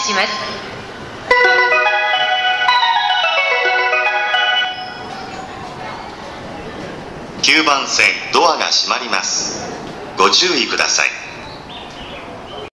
します。 9番線ドアが閉まります。ご注意ください。